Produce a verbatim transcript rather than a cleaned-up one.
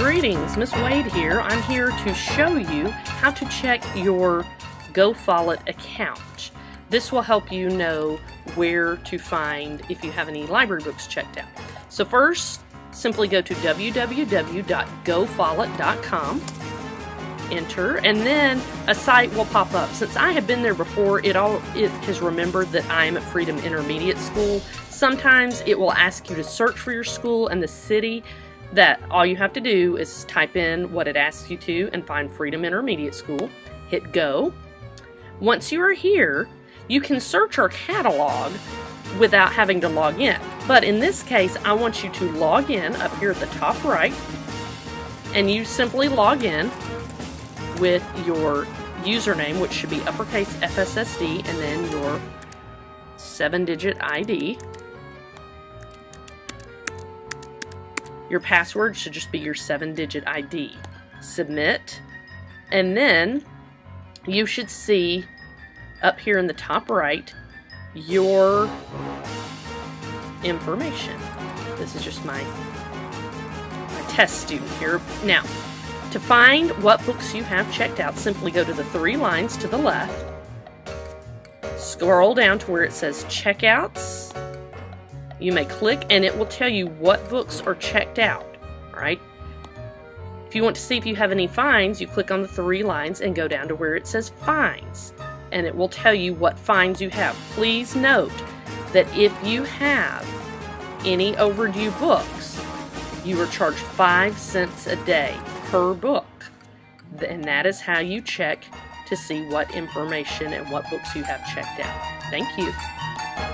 Greetings, Miss Wade here. I'm here to show you how to check your Go Follett account. This will help you know where to find if you have any library books checked out. So first, simply go to w w w dot go follett dot com, enter, and then a site will pop up. Since I have been there before, it all it has remembered that I'm at Freedom Intermediate School. Sometimes it will ask you to search for your school and the city. That all you have to do is type in what it asks you to and find Freedom Intermediate School. Hit go. Once you are here, you can search our catalog without having to log in. But in this case, I want you to log in up here at the top right, and you simply log in with your username, which should be uppercase F S S D, and then your seven digit I D. Your password should just be your seven digit I D. Submit, and then you should see up here in the top right your information. This is just my, my test student here. Now, to find what books you have checked out, simply go to the three lines to the left, scroll down to where it says checkouts. You may click and it will tell you what books are checked out, right? If you want to see if you have any fines, you click on the three lines and go down to where it says fines, and it will tell you what fines you have. Please note that if you have any overdue books, you are charged five cents a day per book, and that is how you check to see what information and what books you have checked out. Thank you.